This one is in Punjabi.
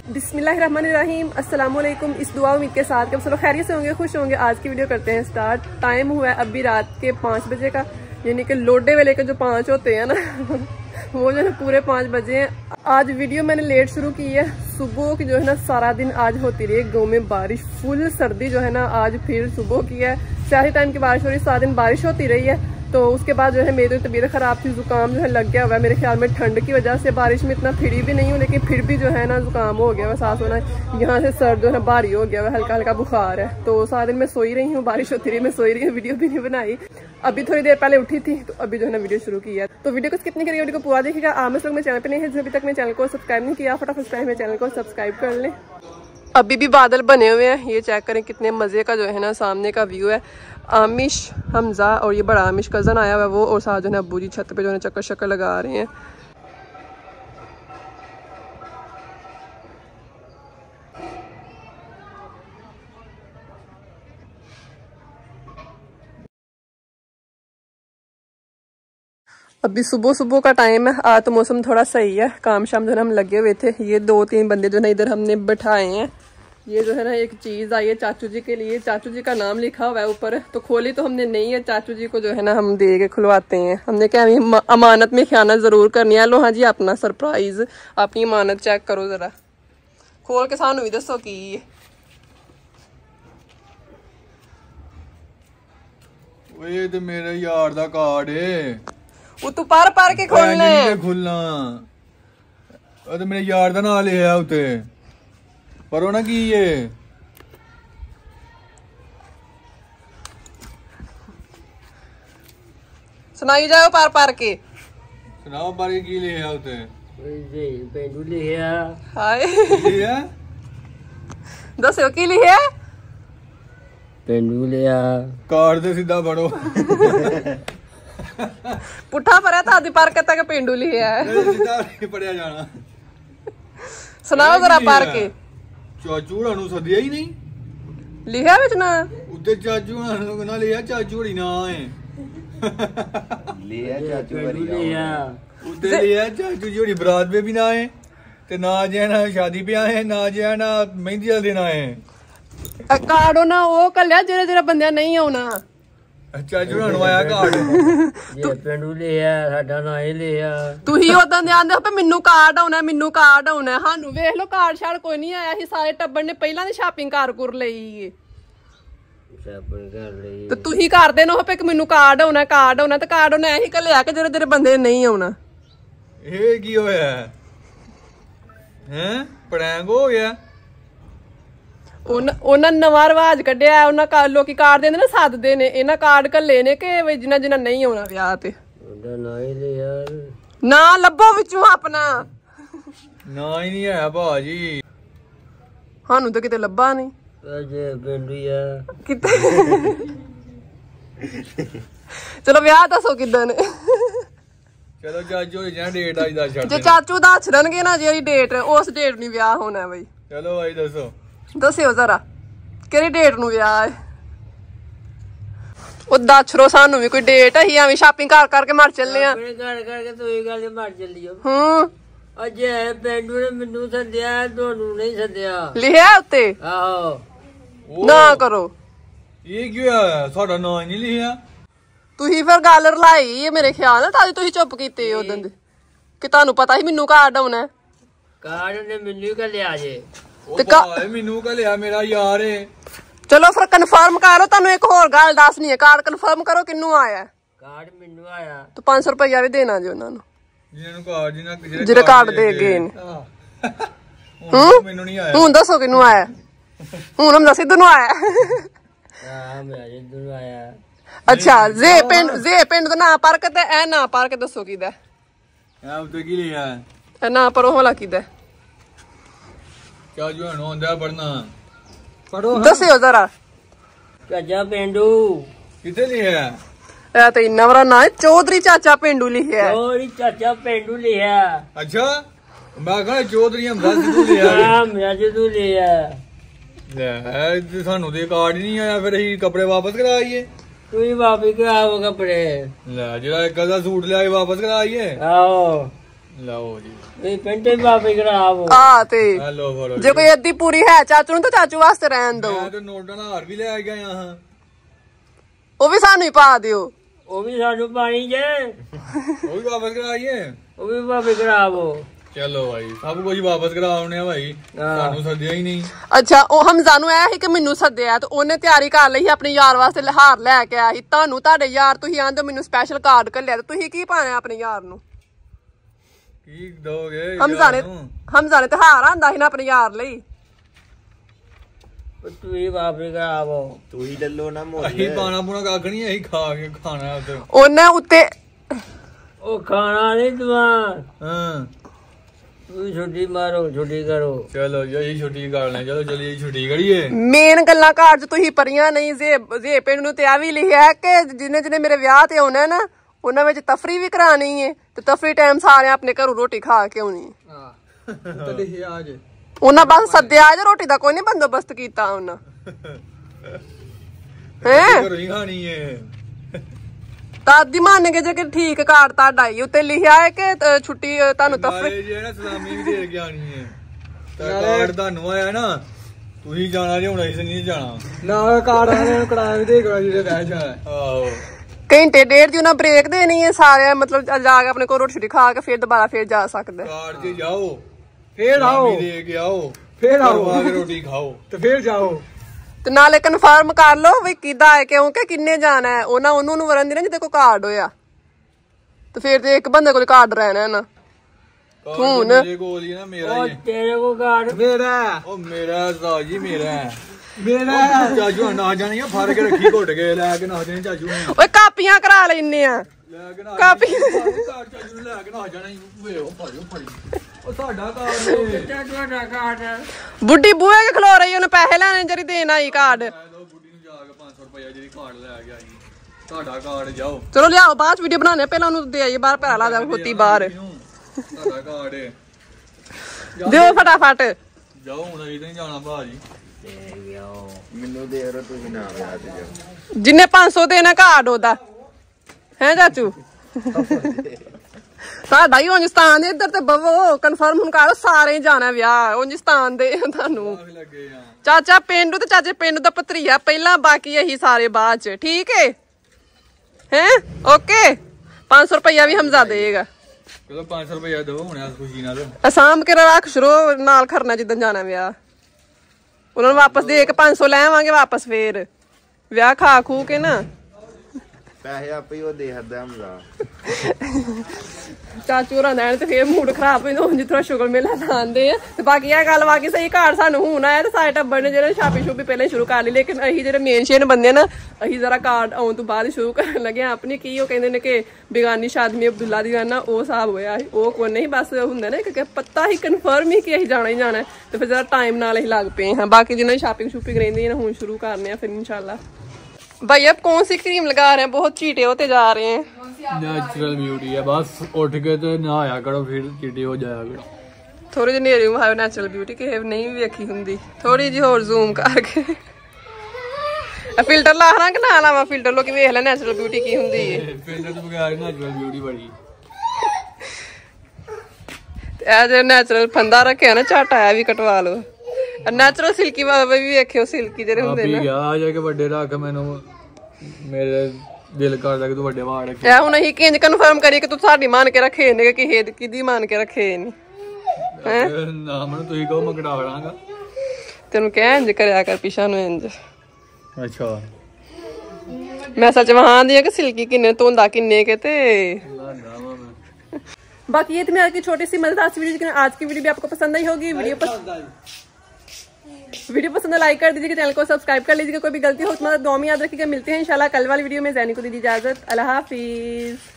बिस्मिल्लाहिर्रहमानिर्रहीम, अस्सलाम वालेकुम। इस दुआ उम्मीद के साथ कि आप सब खैरियत से होंगे, खुश होंगे। आज की वीडियो करते हैं स्टार्ट। टाइम हुआ है अभी रात के 5 बजे का, यानी कि लोडे वेले के जो 5 होते हैं ना वो जो है पूरे 5 बजे हैं। आज वीडियो मैंने लेट शुरू की है। सुबह की जो है ना सारा दिन आज होती रही गाँव में बारिश, फुल सर्दी जो है ना आज फिर सुबह की है। स्याही टाइम की बारिश हो रही, सारा दिन बारिश होती रही है। तो उसके बाद जो है मेरी तबीयत ख़राब थी, जुकाम जो है लग गया हुआ है। मेरे ख्याल में ठंड की वजह से बारिश में इतना फिरी भी नहीं हूँ, लेकिन फिर भी जो है ना जुकाम हो गया हुआ, सांस होना यहाँ से सर जो है भारी हो गया हुआ, हल्का हल्का बुखार है। तो सारा दिन मैं सोई रही हूँ, बारिश होती रही, मैं सोई रही हूँ, वीडियो भी नहीं बनाई। अभी थोड़ी देर पहले उठी थी, तो अभी जो है ना वीडियो शुरू की है। तो वीडियो को स्किप नहीं करिए, वीडियो को पूरा देखिएगा। आप लोग मेरे चैनल पर नहीं है, जो अभी तक मेरे चैनल को सब्सक्राइब नहीं किया, फटाफट मेरे चैनल को सब्सक्राइब कर लें। अभी भी बादल बने हुए हैं, ये चेक करें कितने मज़े का जो है ना सामने का व्यू है। आमिश, हमजा और ये बड़ा आमिश कज़न आया हुआ है वो, और साथ जो है अब्बू जी छत पे जो है चक्कर शक्कर लगा रहे हैं। अभी सुबह सुबह का टाइम है, आज तो मौसम थोड़ा सही है। काम शाम जो है हम लगे हुए थे। ये 2-3 बंदे जो है इधर हमने बैठाए हैं। ये जो है ना एक चीज़ आई है चाचू जी के लिए, चाचू जी का नाम लिखा हुआ है ऊपर। तो खोली तो हमने नहीं है, चाचू जी को जो है ना हम दे के खुलवाते हैं। हमने क्या अमानत में ख्यानत जरूर करनी है। लो हाँ जी, अपना सरप्राइज, अपनी अमानत चेक करो जरा, खोल के सानू भी दसो की। ये तो मेरे यार दा कार्ड है, वो तू पर के खोलना है। खुलना वो तो मेरे यार दा नाम लिखा उते पर ना की ये सुनाई जाओ पार के सुनाओ पर के की लिखा उते पेंडू लिखा। हाय लिखा दसो की लिखा पेंडू लिखा। कार्ड दे सीधा पढ़ो पुठा पर तादी पार के तक पेंडू लिखा है, सीधा नहीं पढ़िया जाना। सुनाओ जरा पार के। चाचू हुणा नूं सदिया ही नहीं लिखा विच ना उत्ते चाचू हुणा नूं ना लिया, चाचू हुणी ना है लिया चाचू लिया उत्ते लिया चाचू जी हुणी बरात पे भी ना है, ते ना जे ना शादी पे आए, ना जे ना मेहंदी वाले दिन आए। कार्ड ना वो कलिया जेरे जेरे बंदिया नहीं आना। चाचू हुणा नूं आया कार्ड ये पेंडू लिया, साडा ना ही लिया। तुही उदों दे आंदे हो मैनू कार्ड आउना, मैनू कार्ड आउना। सानू वेख लो कार्ड शार्ड कोई नहीं आया। ही सारे टब्बर ने पहला दी शॉपिंग कर लई, तो तुही कर देना हो पे मैनू कार्ड आउना, कार्ड आउना। ते कार्ड आउना ऐही कलिया के जेरे जेरे बंदे नहीं आउना। ये की होया हैं, प्रैंक हो गया। ਉਹਨਾਂ ਨਵਾਂ ਰਿਵਾਜ ਕੱਢਿਆ, ਉਹਨਾਂ ਲੋਕੀ ਕਾਰਡ ਦਿੰਦੇ ਨੇ, ਸੱਦਦੇ ਨੇ। ਇਹਨਾਂ ਕਾਰਡ ਘੱਲੇ ਨੇ ਕਿ ਜਿਨ੍ਹਾਂ ਜਿਨ੍ਹਾਂ ਨਹੀਂ ਆਉਣਾ ਵਿਆਹ ਤੇ। ਉਹਦਾ ਨਾ ਹੀ ਲਿਆ, ਨਾ ਲੱਭੋ ਵਿੱਚੋਂ ਆਪਣਾ ਨਾ ਹੀ ਨਹੀਂ ਹੈ ਭਾਜੀ, ਸਾਨੂੰ ਤਾਂ ਕਿਤੇ ਲੱਭਾ ਨਹੀਂ। ਅਜੇ ਪਿੰਡੂ ਆ ਕਿਤੇ ਚਲੋ ਵਿਆਹ ਦੱਸੋ ਕਿੱਦਾਂ ਨੇ। ਚਲੋ ਚਾਚੂ ਜਾਂ ਡੇਟ ਅੱਜ ਦਾ ਛੱਡ ਜੇ ਚਾਚੂ ਦੱਸ ਦੇਣਗੇ ਨਾ ਜਿਹੜੀ ਡੇਟ, ਉਸ ਡੇਟ ਨਹੀਂ ਵਿਆਹ ਹੋਣਾ ਬਈ। ਚਲੋ ਭਾਈ ਦੱਸੋ, ਦੱਸਿਓ ਜ਼ਰਾ ਕਿਹੜੀ ਡੇਟ ਨੂੰ ਵਿਆਹ ਹੈ। ਉਹ ਦੱਸੋ ਸਾਨੂੰ ਵੀ ਕੋਈ ਡੇਟ। ਅਸੀਂ ਐਵੇਂ ਸ਼ਾਪਿੰਗ ਕਰ ਕਰਕੇ ਮਰ ਚੱਲੇ ਆ। ਆਪਣੇ ਘਰ ਕਰਕੇ ਤੂੰ ਇਹ ਗੱਲ ਮਰ ਚੱਲੀਓ। ਹੂੰ ਅਜੇ ਪਿੰਡੂ ਨੇ ਮੈਨੂੰ ਸੱਦਿਆ, ਤੁਹਾਨੂੰ ਨਹੀਂ ਸੱਦਿਆ। ਲਿਖਿਆ ਉੱਤੇ? ਆਹੋ ਨਾ ਕਰੋ। ਇਹ ਕੀ ਹੋਇਆ, ਸਾਡਾ ਨਾਂ ਹੀ ਨਹੀਂ ਲਿਖਿਆ। ਤੁਸੀਂ ਫਿਰ ਗੱਲ ਰਲਾਈ ਮੇਰੇ ਖਿਆਲ ਨਾਲ, ਤਾਂ ਤੁਸੀਂ ਚੁੱਪ ਕੀਤੇ ਉਦੋਂ ਦੇ ਕਿ ਤੁਹਾਨੂੰ ਪਤਾ ਸੀ ਮੈਨੂੰ ਕਾਰਡ ਆਉਣਾ। ਕਾਰਡ ਨੇ ਮੈਨੂੰ ਘੱਲਿਆ ਜੇ। ਉਹ ਭਾਈ ਮੈਨੂੰ ਘੱਲਿਆ, ਮੇਰਾ ਯਾਰ ਏ। ਚਲੋ ਫਿਰ ਕਨਫਰਮ ਕਰੋ। ਤੁਹਾਨੂੰ ਇੱਕ ਹੋਰ ਗੱਲ ਦੱਸਣੀ ਹੈ, ਕਾਰਡ ਕਨਫਰਮ ਕਰੋ ਕਿੰਨੂੰ ਆਇਆ। ਕਾਰਡ ਮੈਨੂੰ ਆਇਆ। ਤੇ 500 ਰੁਪਇਆ ਵੀ ਦੇਣਾ ਜੀ ਉਹਨਾਂ ਨੂੰ, ਜਿਹਨਾਂ ਨੂੰ ਕਾਰਡ ਜਿਹੜੇ ਕਾਰਡ ਦੇ ਗਏ ਨੇ। ਮੈਨੂੰ ਨਹੀਂ ਆਇਆ। ਹੁਣ ਦੱਸੋ ਕਿੰਨੂੰ ਆਇਆ। ਹੁਣ ਹਮ ਸਿੱਧੂ ਨੂੰ ਆਇਆ। ਮੇਰਾ ਜਿੱਦੂ ਨੂੰ ਆਇਆ। ਅੱਛਾ ਜੇ ਪਿੰਡ ਦਾ ਨਾਂ ਪਰ ਕੇ ਤੇ ਇਹ ਨਾਂ ਪਰ ਕੇ ਦੱਸੋ ਕਿਹਦਾ। ਇਹ ਉੱਤੇ ਕੀ ਲਿਖਿਆ? ਇਹ ਨਾਂ ਪਰੋਂ ਵਾਲਾ ਕਿਹਦਾ। ਚਾਚੂ ਹਣੋਂ ਹੁੰਦਾ ਪੜਨਾ, ਪੜੋ ਦੱਸਿਓ ਜ਼ਰਾ। ਚਾਚਾ ਪਿੰਡੂ ਕਿੱਥੇ ਲਿਖਿਆ? ਇਹ ਤੇ ਇੰਨਾ ਬੜਾ ਨਾਂ ਹੈ, ਚੌਧਰੀ ਚਾਚਾ ਪਿੰਡੂ ਲਿਖਿਆ। ਚੌਧਰੀ ਚਾਚਾ ਪਿੰਡੂ ਲਿਆ। ਅੱਛਾ ਮੈਂ ਕਹਾਂ ਚੌਧਰੀ ਹਮਜ਼ਾ ਸਿੱਧੂ ਲਿਆ। ਮੇਰਾ ਜਿੱਦੂ ਲਿਆ। ਲੈ ਸਾਨੂੰ ਤੇ ਕਾਰਡ ਹੀ ਨਹੀਂ ਆਇਆ, ਫਿਰ ਅਸੀਂ ਕੱਪੜੇ ਵਾਪਸ ਕਰਾਈਏ। ਤੁਸੀਂ ਵਾਪਸ ਕਰਾਓ ਕੱਪੜੇ। ਲੈ ਜਿਹੜਾ ਇੱਕ ਅੱਧਾ ਸੂਟ ਲਿਆ ਵਾਪਸ ਕਰਾਈਏ। ਆਹੋ ਲਓ ਜੀ ਇਹ ਪੈਂਟੇ ਵਾਪਸ ਕਰਾਵੋ ਆ ਤੇ ਹੈਲੋ ਫੜੋ ਜੇ ਕੋਈ ਅੱਧੀ ਪੂਰੀ ਹੈ ਚਾਚੂ ਨੂੰ ਤਾਂ ਚਾਚੂ ਵਾਸਤੇ ਰਹਿਣ ਦੋ। ਮੈਂ ਤਾਂ ਨੋਟਾਂ ਦਾ ਹਾਰ ਵੀ ਲੈ ਕੇ ਆਇਆ ਹਾਂ। ਉਹ ਵੀ ਸਾਨੂੰ ਹੀ ਪਾ ਦਿਓ। ਉਹ ਵੀ ਸਾਨੂੰ ਪਾਣੀ ਜੇ ਉਹ ਵੀ ਵਾਪਸ ਕਰਾਈਏ। ਉਹ ਵੀ ਵਾਪਸ ਕਰਾਵੋ। ਚਲੋ ਭਾਈ ਸਭ ਕੁਝ ਵਾਪਸ ਕਰਾਉਣੇ ਆ ਭਾਈ। ਤੁਹਾਨੂੰ ਸੱਦਿਆ ਹੀ ਨਹੀਂ। ਅੱਛਾ ਉਹ ਹਮਜ਼ਾ ਨੂੰ ਇਹ ਸੀ ਕਿ ਮੈਨੂੰ ਸੱਦਿਆ ਤੇ ਉਹਨੇ ਤਿਆਰੀ ਕਰ ਲਈ ਆਪਣੇ ਯਾਰ ਵਾਸਤੇ ਹਾਰ ਲੈ ਕੇ ਆਇਆ ਸੀ। ਤੁਹਾਨੂੰ ਤੁਹਾਡੇ ਯਾਰ ਤੁਸੀਂ ਆਂਦੇ ਮੈਨੂੰ ਸਪੈਸ਼ਲ ਕਾਰਡ ਘੱਲਿਆ ਤੇ ਤੁਸੀਂ ਕੀ ਪਾਣਾ ਆਪਣੇ ਯਾਰ ਨੂੰ? ਕੀ ਦੋਗੇ? ਹਮਜ਼ਾ ਨੇ ਤੇ ਹਾਰ ਆਂਦਾ ਸੀ ਨਾ ਆਪਣੇ ਯਾਰ ਲਈ। ਤੁਸੀਂ ਵਾਪਸ ਕਰਾਵੋ। ਤੁਸੀਂ ਲੱਲੋ ਨਾ ਮੋਲ ਅਸੀਂ ਪਾਣਾ ਪੂਣਾ ਕੱਖ ਨਹੀਂ ਅਸੀਂ ਖਾ ਕੇ ਖਾਣਾ ਉੱਤੇ। ਉਹਨੇ ਉੱਤੇ ਉਹ ਖਾਣਾ ਨਹੀਂ ਦਵਾ ਹਾਂ ਤੁਸੀਂ ਛੁੱਟੀ ਮਾਰੋ ਛੁੱਟੀ ਕਰੋ। ਚਲੋ ਜੀ ਅਸੀਂ ਛੁੱਟੀ ਕਰ ਲੈ। ਚਲੋ ਚਲੀਏ ਛੁੱਟੀ ਕਰੀਏ। ਮੇਨ ਗੱਲਾਂ ਕਾਰਡ 'ਚ ਤੁਸੀਂ ਪਰੀਆਂ ਨਹੀਂ। ਜੇ ਪਿੰਡ ਨੂੰ ਤੇ ਆ ਵੀ ਲਿਖਿਆ ਕਿ ਜਿਹਨੇ ਮੇਰੇ ਵਿਆਹ ਤੇ ਆਉਣਾ ਨਾ ਉਹਨਾਂ ਵਿੱਚ ਤਫਰੀ ਵੀ ਕਰਾਣੀ ਹੈ ਤੇ ਤਫਰੀ ਟਾਈਮ ਸਾਰੇ ਆਪਣੇ ਘਰੋਂ ਰੋਟੀ ਖਾ ਕੇ ਆਉਣੀ ਹੈ। ਉਹਨਾਂ ਬਸ ਸੱਦਿਆ ਜੇ ਰੋਟੀ ਦਾ ਕੋਈ ਨਹੀਂ ਬੰਦੋਬਸਤ ਕੀਤਾ ਉਹਨਾਂ ਘਰੋਂ ਹੀ ਖਾਣੀ ਹੈ। ਦਾਦੀ ਮੰਨ ਕੇ ਜੇ ਕਿ ਠੀਕ ਕਾਰਡ ਤੁਹਾਡਾ ਹੀ ਉੱਤੇ ਲਿਖਿਆ ਹੈ ਕਿ ਛੁੱਟੀ ਤੁਹਾਨੂੰ ਤਫਰੀ ਜੇ ਨਾ ਸਲਾਮੀ ਵੀ ਦੇ ਕੇ ਆਣੀ ਹੈ। ਤਾਂ ਕਾਰਡ ਤੁਹਾਨੂੰ ਆਇਆ ਨਾ ਤੁਸੀਂ ਜਾਣਾ ਜੇ ਹੁਣ ਅਸੀਂ ਨਹੀਂ ਜਾਣਾ ਨਾ ਕਾਰਡ ਵਾਲਿਆਂ ਨੂੰ ਕੜਾ ਵੀ ਦੇ ਕੇ ਜਿਹੜੇ ਰਹਿ ਜਾਣਾ। ਆਹੋ ਘੰਟੇ ਡੇਢ ਦੀ ਉਹਨਾਂ ਬ੍ਰੇਕ ਦੇਣੀ ਹੈ ਸਾਰੇ ਮਤਲਬ ਜਾ ਕੇ ਆਪਣੇ ਕੋਲ ਰੋਟੀ ਛੁੱਟੀ ਖਾ ਕੇ ਫਿਰ ਦੁਬਾਰਾ ਫਿਰ ਜਾ ਸਕਦੇ। ਕਾਰਡ 'ਚ ਜਾਓ ਫੇਰ ਆਓ ਦੇ ਕੇ ਆਓ ਫੇਰ ਆਓ ਆ ਕੇ ਰੋਟੀ ਖਾਓ ਤੇ ਫੇਰ ਜਾਓ ਤੇ ਨਾਲੇ ਕਨਫਰਮ ਕਰ ਲਓ ਵੀ ਕਿੱਦਾਂ ਹੈ ਕਿਉਂਕਿ ਕਿੰਨੇ ਜਾਣਾ ਹੈ। ਉਹਨੂੰ ਨੂੰ ਵਰਨ ਦੀ ਨਾ ਜਿਹਦੇ ਕੋਲ ਕਾਰਡ ਹੋਇਆ ਤੇ ਫਿਰ ਤੇ ਇੱਕ ਬੰਦੇ ਕੋਲ ਕਾਰਡ ਰਹਿਣਾ ਨਾ। ਹੁਣ ਮੇਰੇ ਕੋਲ ਹੀ ਨਾ ਮੇਰਾ ਉਹ ਹੀ ਤੇਰੇ ਕੋ ਕਾਰਡ ਮੇਰਾ ਉਹ ਮੇਰਾ ਸਾਜੀ ਮੇਰਾ ਮੇਰਾ ਚਾਚੂ ਨਾ ਜਾਣੀ ਆ ਫੜ ਕੇ ਰੱਖੀ ਘੁੱਟ ਕੇ ਲੈ ਕੇ ਨਾ ਜਾਣੀ ਚਾਚੂ ਨੇ ਓਏ ਕਾਪੀਆਂ ਕਰਾ ਲੈਨੇ ਆ ਲੈ ਕੇ ਨਾ ਕਾਪੀ ਚਾਚੂ ਨੂੰ ਲੈ ਕੇ ਨਾ ਜਾਣਾ ਵੇ ਉਹ ਫੜੀ ਉਹ ਸਾਡਾ ਕਾਰਡ ਤੁਹਾਡਾ ਕਾਰਡ ਬੁੱਢੀ ਬੂਹੇ ਕੇ ਖਲੋ ਰਹੀ ਉਹਨੂੰ ਪੈਸੇ ਲੈਣੇ ਜਿਹੜੀ ਦੇਣ ਆਈ ਕਾਰਡ। ਲੋ ਬੁੱਢੀ ਨੂੰ ਜਾ ਕੇ 500 ਰੁਪਏ ਜਿਹੜੀ ਕਾਰਡ ਲੈ ਕੇ ਆਈ ਤੁਹਾਡਾ ਕਾਰਡ ਜਾਓ। ਚਲੋ ਲਿਆਓ ਬਾਅਦ ਵੀਡੀਓ ਬਣਾਉਣੇ ਪਹਿਲਾਂ ਉਹਨੂੰ ਦੇ ਆਈਏ ਬਾਹਰ ਪੈਰਾ ਲਾ ਜਾ ਖੋਤੀ ਬਾਹਰ ਤੁਹਾਡਾ ਕਾਰਡ ਦਿਓ ਫਟਾਫਟ ਜਾਓ ਹੁਣ ਅਸੀਂ ਨਹੀਂ ਜਾਣਾ ਭਾਜੀ। ਮੈਨੂੰ ਦੇ ਰੋ ਤੁਸੀਂ ਨਾ ਯਾਦ ਜਾਓ ਜਿੰਨੇ 500 ਦੇਣਾ ਕਾਰਡ ਉਹਦਾ ਹੈ ਚਾਚੂ ਸਾਡਾ ਹੀ ਉਂਜਸਤਾਨ ਦੇ ਇੱਧਰ ਤੇ ਬਵੋ ਕਨਫਰਮ ਹੁਣ ਕਰੋ ਸਾਰੇ ਜਾਣਾ ਵਿਆਹ ਉਂਜਸਤਾਨ ਦੇ ਤੁਹਾਨੂੰ ਲੱਗੇ ਆ ਚਾਚਾ ਪਿੰਡੂ ਤੇ ਚਾਚੇ ਪਿੰਡ ਦਾ ਭਤਰੀਆ ਪਹਿਲਾਂ ਬਾਕੀ ਅਸੀਂ ਸਾਰੇ ਬਾਅਦ ਚ ਠੀਕ ਹੈ ਓਕੇ 500 ਰੁਪਇਆ ਵੀ ਹਮਜ਼ਾ ਦੇਗਾ। ਚਲੋ 500 ਰੁਪਏ ਦਿਓ ਹੁਣ ਖੁਸ਼ੀ ਨਾਲ ਅਸਾਮ ਕੇ ਰੱਖ ਸ਼ੁਰੂ ਨਾਲ ਕਰਨਾ ਜਿੱਦਣ ਜਾਣਾ ਵਿਆਹ ਉਹਨਾਂ ਨੂੰ ਵਾਪਸ ਦੇ ਕੇ 500 ਲੈ ਆਵਾਂਗੇ ਵਾਪਸ ਫੇਰ ਵਿਆਹ ਖਾ ਖੂ ਕੇ ਨਾ ਪੈਸੇ ਆਪੇ ਉਹ ਦੇ ਹੱਦਾ ਹਮਜ਼ਾ ਚਾਚੂ ਹੋਰਾਂ ਦਾ ਤੇ ਫੇਰ ਮੂਡ ਖਰਾਬ ਹੋ ਜਾਂਦਾ ਜਿੱਥੋਂ ਸ਼ੁਗਰ ਮੇਲਾ ਲਾਉਂਦੇ ਆ ਤੇ ਬਾਕੀ ਇਹ ਗੱਲ ਬਾਕੀ ਸਹੀ ਘਰ ਸਾਨੂੰ ਹੁਣ ਆਇਆ ਤੇ ਸਾਰੇ ਟੱਬਰ ਨੇ ਜਿਹੜੇ ਸ਼ਾਪਿੰਗ ਸ਼ੂਪੀ ਪਹਿਲਾਂ ਸ਼ੁਰੂ ਕਰ ਲਈ ਲੇਕਿਨ ਅਸੀਂ ਜਿਹੜੇ ਮੇਨ ਸ਼ੇਨ ਬੰਦੇ ਨਾ ਅਸੀਂ ਜ਼ਰਾ ਕਾਰਡ ਆਉਣ ਤੋਂ ਬਾਅਦ ਸ਼ੁਰੂ ਕਰਨ ਲੱਗੇ ਆਪਣੀ ਕੀ ਉਹ ਕਹਿੰਦੇ ਨੇ ਕਿ ਬੇਗਾਨੀ ਸ਼ਾਦਮੀ ਅਬਦੁੱਲਾ ਦੀ ਨਾ ਉਹ ਹਿਸਾਬ ਹੋਇਆ ਉਹ ਕੋਈ ਨਹੀਂ ਬਸ ਹੁੰਦਾ ਨਾ ਕਿ ਪੱਤਾ ਹੀ ਕਨਫਰਮ ਹੀ ਕਿ ਅਸੀਂ ਜਾਣਾ ਹੀ ਜਾਣਾ ਤੇ ਫਿਰ ਜ਼ਰਾ ਟਾਈਮ ਨਾਲ ਅਸੀਂ ਲੱਗ ਪਏ ਹਾਂ। ਬਾਕੀ ਜਿਨ੍ਹਾਂ ਦੀ ਸ਼ਾਪਿੰਗ ਸ਼ੂਪਿੰਗ ਰਹਿੰਦੀ ਹੈ ਹੁਣ शुरू करने हैं फिर इंशाल्लाह। भाई अब कौन सी क्रीम लगा रहे हैं? बहुत चीटे होते जा रहे हैं। नेचुरल ब्यूटी है बस उठ के तो नहाया करो फिर चीटे हो जाया करो। थोड़ी जी नेरी है नेचुरल ब्यूटी कि नहीं भी वेखी हुंदी थोड़ी जी होर जूम करके फिल्टर ला कि ना लावा फिल्टर लोग वेख ले नेचुरल ब्यूटी की हुंदी है फिल्टर तो बगैर नेचुरल ब्यूटी बड़ी जो नेचुरल फंदा रखे ना झट आया भी कटवा लो नेचुरल सिल्की भी वेखियो सिल्की जेरे हुंदे ना आ जाके बड़े रख मैनू मेरे दिल करदा कि तू बड़े वाल रखे ए हुन ही किंज कन्फर्म करी कि तू साडी मान के रखे ने कि हेद किदी मान के रखे ने हैं ना मन तू ही कहो मैं कटा लांगा तेनु कह इंज करया कर पिछा नु इंज अच्छा मैं सच वहां दी कि सिल्की किन्ने धोंदा किन्ने के ते बाकी ये थी मेरी छोटी सी मजेदार सी वीडियो। आज की वीडियो भी आपको पसंद आई होगी। वीडियो पसंद लाइक कर दीजिएगा, चैनल को सब्सक्राइब कर लीजिएगा। कोई भी गलती हो तो दुआ में याद रखिएगा। मिलते हैं इंशाल्लाह कल वाली वीडियो में। ज़ैनी को दीजिए इजाजत। अल्लाह हाफिज।